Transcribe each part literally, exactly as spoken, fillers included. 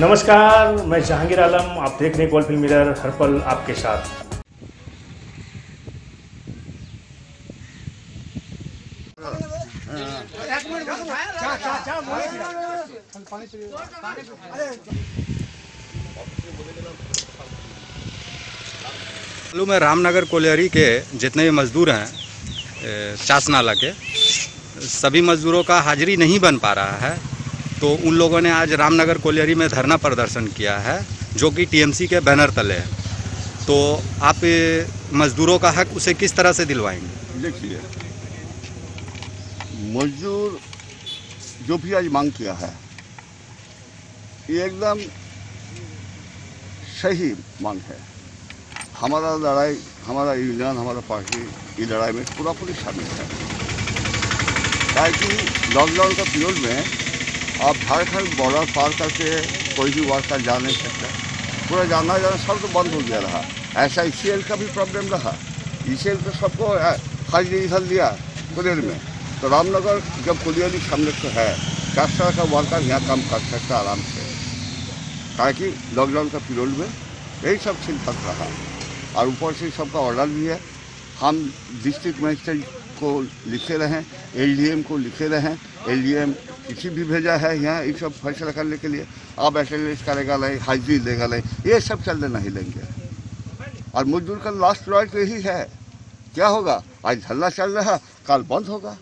नमस्कार, मैं जहांगीर आलम। आप देख रहे हैं गोल्ड फिल्म मिरर, हर पल आपके साथ। मालूम है रामनगर कोलियरी के जितने भी मजदूर हैं चास नाला के, सभी मजदूरों का हाजिरी नहीं बन पा रहा है। तो उन लोगों ने आज रामनगर कोलियरी में धरना प्रदर्शन किया है, जो कि टीएमसी के बैनर तले है। तो आप मजदूरों का हक उसे किस तरह से दिलवाएंगे? देखिए, मजदूर जो भी आज मांग किया है, ये एकदम सही मांग है। हमारा लड़ाई, हमारा यूनियन, हमारा पार्टी ये लड़ाई में पूरा पूरी शामिल है। ताकि लॉकडाउन का पीरियड में आप झारखंड बॉर्डर पार करके कोई भी वर्कर जा नहीं सकता, पूरा जाना जाना सब तो बंद हो गया रहा। ऐसा ईसीएल का भी प्रॉब्लम रहा। ईसीएल तो सबको हाजिरी इधर दिया कोलियरी में, तो रामनगर जब कोलियरी सम्मिलित है, चार तरह का वर्कर यहाँ काम कर सकता आराम से। ताकि लॉकडाउन का पीरियड में यही सब चिंता रहा। और ऊपर से सबका ऑर्डर भी है। हम डिस्ट्रिक्ट मजिस्ट्रेट को लिखे रहें, एलडीएम को लिखे रहें। एलडीएम किसी भी भेजा है यहाँ ये सब फैसला करने के लिए। अब अटेंडेंस करेगा नहीं, हाजिरी देगा नहीं, ये सब चलने नहीं लेंगे। और मजदूर का लास्ट राइट यही है। क्या होगा? आज धरना चल रहा, कल बंद होगा।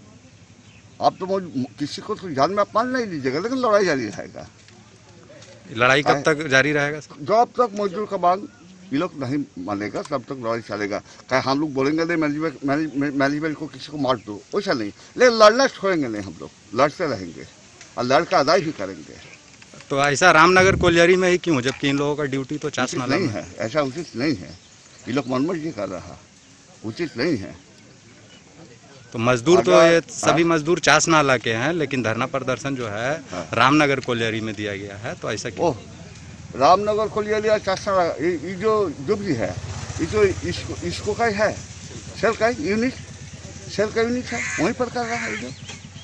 आप तो किसी को तो जान में अपमान नहीं लीजिएगा, लेकिन लड़ाई जारी रहेगा। लड़ाई कब तक जारी रहेगा? जब तक मजदूर का मांग ये लोग नहीं मानेगा, तब तक लड़ाई चलेगा। क्या हम लोग बोलेंगे नहीं मैनेजमेंट मैनेजमेंट को किसी को मार दो, वैसा नहीं। लेकिन लड़ना छोड़ेंगे नहीं, हम लोग लड़ते रहेंगे और लड़का अदाई भी करेंगे। तो ऐसा रामनगर कोलियरी में ही क्यों, जबकि इन लोगों का ड्यूटी तो चास नाला नहीं है? ऐसा उचित नहीं है। ये लोग मनमर्जी कर रहा, उचित नहीं है। तो मजदूर तो ये सभी मजदूर चास नाला के हैं, लेकिन धरना प्रदर्शन जो है रामनगर कोलियरी में दिया गया है, तो ऐसा क्यों? रामनगर कोलियरी चासना ये जो जो भी है, ये जो इसको इसको का है, सेल का यूनिट, सेल का यूनिट है, वहीं पर कर रहा है ये।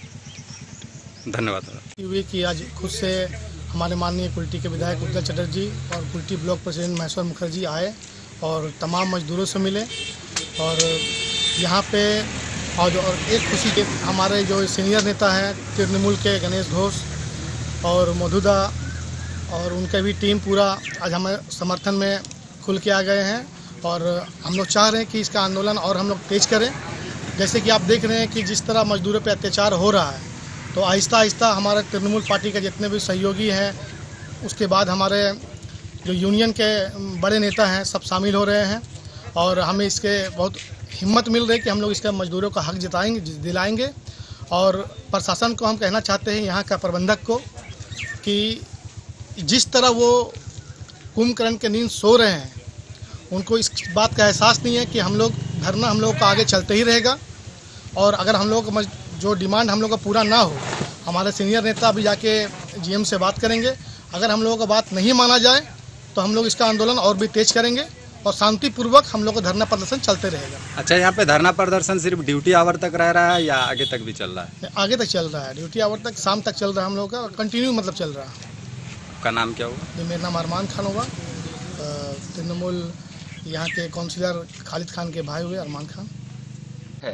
धन्यवाद। हुई कि आज खुद से हमारे माननीय कुल्टी के विधायक उज्जवल चटर्जी और कुल्टी ब्लॉक प्रेसिडेंट महेश्वर मुखर्जी आए और तमाम मजदूरों से मिले। और यहाँ पे और एक खुशी के हमारे जो सीनियर नेता हैं तृणमूल के गणेश घोष और मधुदा और उनका भी टीम पूरा आज हमारे समर्थन में खुल के आ गए हैं। और हम लोग चाह रहे हैं कि इसका आंदोलन और हम लोग तेज करें। जैसे कि आप देख रहे हैं कि जिस तरह मजदूरों पे अत्याचार हो रहा है, तो आहिस्ता आहिस्ता हमारे तृणमूल पार्टी के जितने भी सहयोगी हैं, उसके बाद हमारे जो यूनियन के बड़े नेता हैं, सब शामिल हो रहे हैं। और हमें इसके बहुत हिम्मत मिल रही है कि हम लोग इसका मजदूरों का हक जिताएंगे, दिलाएंगे। और प्रशासन को हम कहना चाहते हैं, यहाँ का प्रबंधक को, कि जिस तरह वो कुंभकर्ण के नींद सो रहे हैं, उनको इस बात का एहसास नहीं है कि हम लोग धरना हम लोग का आगे चलते ही रहेगा। और अगर हम लोग का जो डिमांड हम लोग का पूरा ना हो, हमारे सीनियर नेता अभी जाके जीएम से बात करेंगे। अगर हम लोगों का बात नहीं माना जाए तो हम लोग इसका आंदोलन और भी तेज करेंगे और शांतिपूर्वक हम लोग का धरना प्रदर्शन चलते रहेगा। अच्छा, यहाँ पे धरना प्रदर्शन सिर्फ ड्यूटी आवर तक रह रहा है या आगे तक भी चल रहा है? आगे तक चल रहा है, ड्यूटी आवर तक, शाम तक चल रहा है हम लोग का, कंटिन्यू मतलब चल रहा है। आपका नाम क्या होगा? मेरा नाम अरमान खान होगा। तृणमूल यहाँ के काउंसिलर खालिद खान के भाई हुए अरमान खान है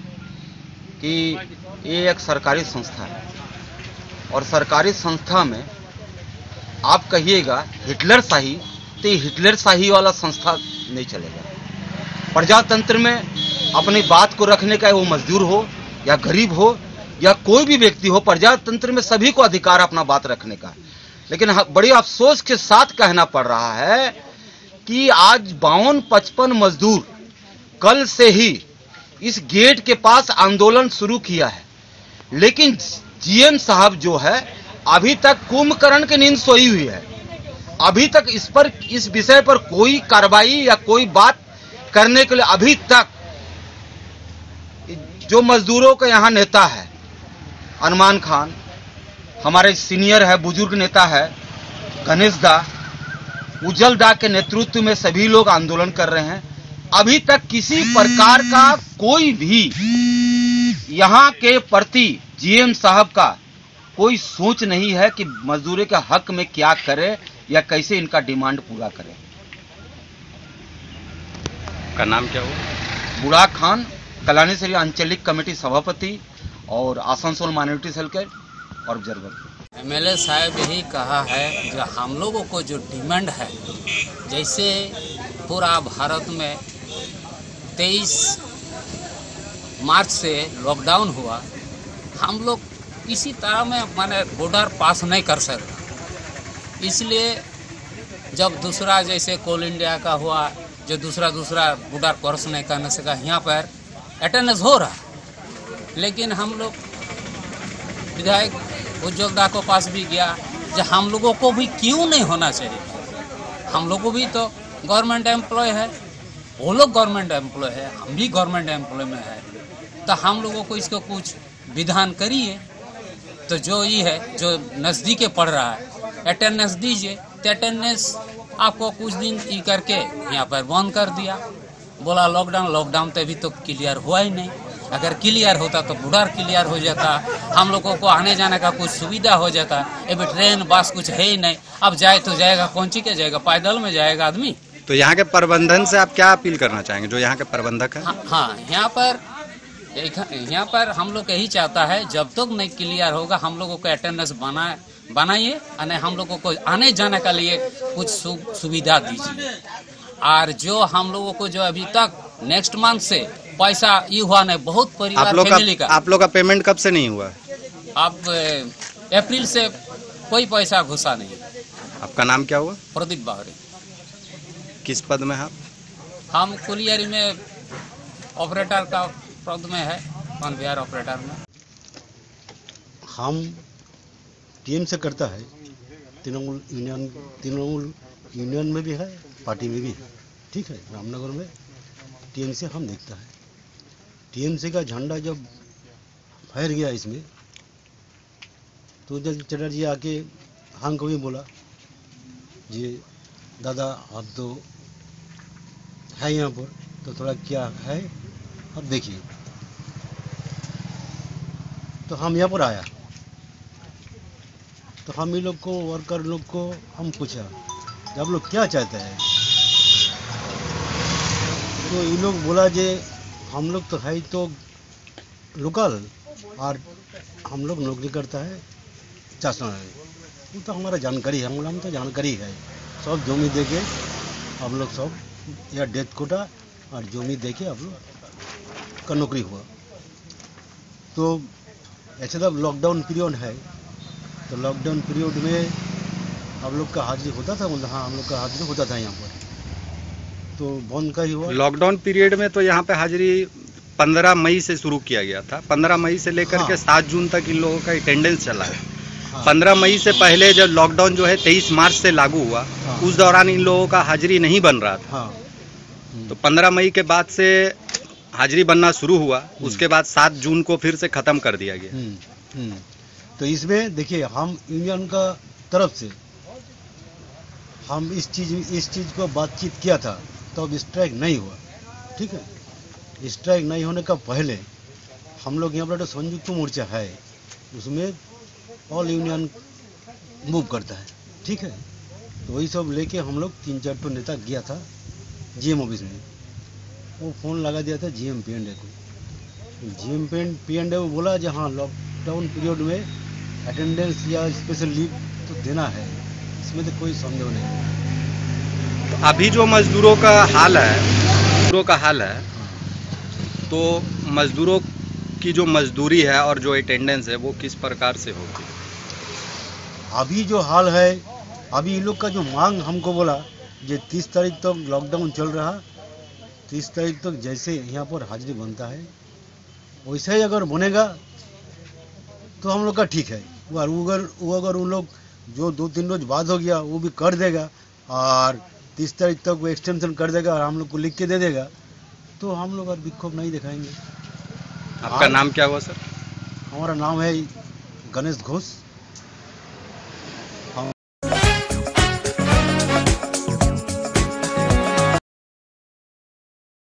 कि ये एक सरकारी संस्था है और सरकारी संस्था में आप कहिएगा हिटलर शाही, तो ये हिटलर शाही वाला संस्था नहीं चलेगा। प्रजातंत्र में अपनी बात को रखने का, वो मजदूर हो या गरीब हो या कोई भी व्यक्ति हो, प्रजातंत्र में सभी को अधिकार अपना बात रखने का। लेकिन बड़ी अफसोस के साथ कहना पड़ रहा है कि आज बावन पचपन मजदूर कल से ही इस गेट के पास आंदोलन शुरू किया है, लेकिन जीएम साहब जो है अभी तक कुंभकर्ण की नींद सोई हुई है। अभी तक इस पर, इस विषय पर कोई कार्रवाई या कोई बात करने के लिए अभी तक जो मजदूरों का यहाँ नेता है अरमान खान, हमारे सीनियर है, बुजुर्ग नेता है गणेश दा, उज्जवल दा के नेतृत्व में सभी लोग आंदोलन कर रहे हैं। अभी तक किसी प्रकार का कोई भी यहाँ के प्रति जीएम साहब का कोई सोच नहीं है कि मजदूरों के हक में क्या करे या कैसे इनका डिमांड पूरा करे। का नाम क्या हुआ? बुराक खान, कल्याणी शरीफ आंचलिक कमेटी सभापति और आसनसोल माइनॉरिटी सेल के ऑब्जर्वर। एमएलए साहब यही कहा है जो हम लोगों को जो डिमांड है, जैसे पूरा भारत में तेईस मार्च से लॉकडाउन हुआ, हम लोग किसी तरह में माने बॉर्डर पास नहीं कर सकते। इसलिए जब दूसरा जैसे कोल इंडिया का हुआ, जो दूसरा दूसरा बॉर्डर क्रॉस नहीं करने सका, यहाँ पर अटेंडेंस हो रहा, लेकिन हम लोग विधायक उज्ज्वल दा को पास भी गया जो हम लोगों को भी क्यों नहीं होना चाहिए। हम लोगों भी तो गवर्नमेंट एम्प्लॉय है, वो लोग गवर्नमेंट एम्प्लॉय है, हम भी गवर्नमेंट एम्प्लॉय में है, तो हम लोगों को इसको कुछ विधान करिए। तो जो ये है जो नज़दीक पड़ रहा है अटेंडेंस दीजिए, तो अटेंडेंस आपको कुछ दिन ये करके यहाँ पर बंद कर दिया। बोला लॉकडाउन, लॉकडाउन तो अभी तो क्लियर हुआ ही नहीं। अगर क्लियर होता तो बॉर्डर क्लियर हो जाता, हम लोगों को आने जाने का कुछ सुविधा हो जाता। अभी ट्रेन बस कुछ है ही नहीं, अब जाए तो जाएगा कौन ची के जाएगा, पैदल में जाएगा आदमी। तो यहाँ के प्रबंधन से आप क्या अपील करना चाहेंगे, जो यहाँ के प्रबंधक है? हाँ, हाँ यहाँ पर यहाँ पर हम लोग यही चाहता है, जब तक तो नहीं क्लियर होगा हम लोगों को अटेंडेंस बना बनाइए और हम लोगों को आने जाने के लिए कुछ सु, सुविधा दीजिए। और जो हम लोगों को जो अभी तक नेक्स्ट मंथ से पैसा ये हुआ नहीं, बहुत परिवार आप लोग फैमिली का, का आप लोग का पेमेंट कब से नहीं हुआ? अब अप्रैल से कोई पैसा घुसा नहीं। आपका नाम क्या हुआ? प्रदीप बावरे। किस पद में आप? हम कुलियरी में ऑपरेटर का पद में है, वन बिहार ऑपरेटर में। हम टीएम से करता है, तृणमूल यूनियन तृणमूल यूनियन में भी है, पार्टी में भी है, ठीक है। रामनगर में टीएमसी हम देखता है। टीएमसी का झंडा जब फैल गया इसमें, तो जब चटर्जी आके हमको भी बोला जी दादा आप तो है यहाँ पर, तो थोड़ा क्या है अब देखिए। तो हम यहाँ पर आया, तो हम ये लोग को वर्कर लोग को हम पूछा आप लोग क्या चाहते हैं, तो ये लोग बोला जे हम लोग तो है तो लोकल और हम लोग नौकरी करता है चासना है, वो तो हमारा जानकारी है, हम तो जानकारी है। सब जमी दे के हम लोग सब या डेथ कोटा और जमी दे के हम लोग का नौकरी हुआ। तो ऐसे तब लॉकडाउन पीरियड है, तो लॉकडाउन पीरियड में हम लोग का हाजिरी होता था, मतलब हाँ हम लोग का हाजिरी होता था यहाँ पर, तो बंद का ही हुआ। लॉकडाउन पीरियड में तो यहाँ पे हाजिरी पंद्रह मई से शुरू किया गया था, पंद्रह मई से लेकर हाँ। के सात जून तक इन लोगों का अटेंडेंस चला है। हाँ। पंद्रह मई से पहले जब लॉकडाउन जो है तेईस मार्च से लागू हुआ, हाँ। उस दौरान इन लोगों का हाजिरी नहीं बन रहा था। हाँ। तो पंद्रह मई के बाद से हाजिरी बनना शुरू हुआ, उसके बाद सात जून को फिर से खत्म कर दिया गया। तो इसमें देखिए हम यूनियन का तरफ से हम इस चीज इस चीज को बातचीत किया था, तो अब स्ट्राइक नहीं हुआ, ठीक है। स्ट्राइक नहीं होने का पहले हम लोग यहाँ पर संयुक्त मोर्चा है, उसमें ऑल यूनियन मूव करता है, ठीक है। तो वही सब लेके हम लोग तीन चार तो नेता गया था जीएम ऑफिस में, वो फ़ोन लगा दिया था जीएम पी एंड ए को। जीएम पी एंड ए वो बोला जी हाँ लॉकडाउन पीरियड में अटेंडेंस या स्पेशल लीव तो देना है, इसमें तो कोई संदेह नहीं। तो अभी जो मजदूरों का हाल है मजदूरों का हाल है तो मजदूरों की जो मजदूरी है और जो अटेंडेंस है वो किस प्रकार से होगी? अभी जो हाल है, अभी इन लोग का जो मांग हमको बोला ये तीस तारीख तक तो लॉकडाउन चल रहा, तीस तारीख तक तो जैसे यहाँ पर हाजिरी बनता है वैसे ही अगर बनेगा तो हम लोग का ठीक है। वो अगर वो अगर उन लोग जो दो तीन रोज बाद हो गया वो भी कर देगा और तीस तारीख तक वो एक्सटेंशन कर देगा और हम लोग को लिख के दे देगा, तो हम लोग और विक्षोभ नहीं दिखाएंगे। आपका नाम क्या हुआ सर? हमारा नाम है गणेश घोष।